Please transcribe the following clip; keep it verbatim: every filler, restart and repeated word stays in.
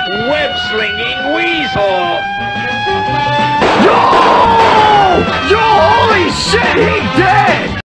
web-slinging weasel! Yo! Yo, holy shit, he dead!